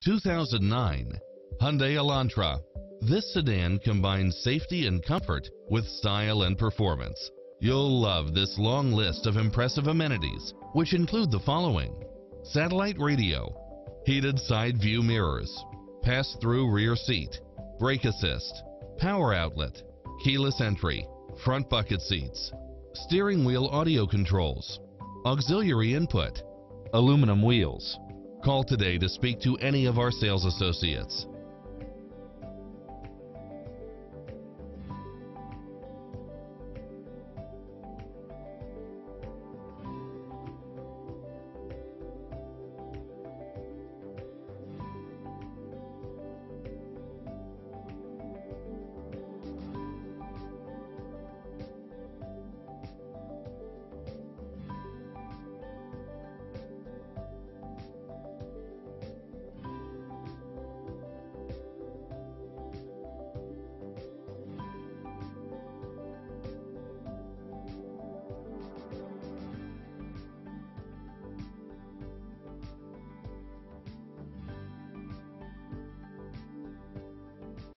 2009 Hyundai Elantra. This sedan combines safety and comfort with style and performance. You'll love this long list of impressive amenities, which include the following: satellite radio, heated side view mirrors, pass-through rear seat, brake assist, power outlet, keyless entry, front bucket seats, steering wheel audio controls, auxiliary input, aluminum wheels. Call today to speak to any of our sales associates.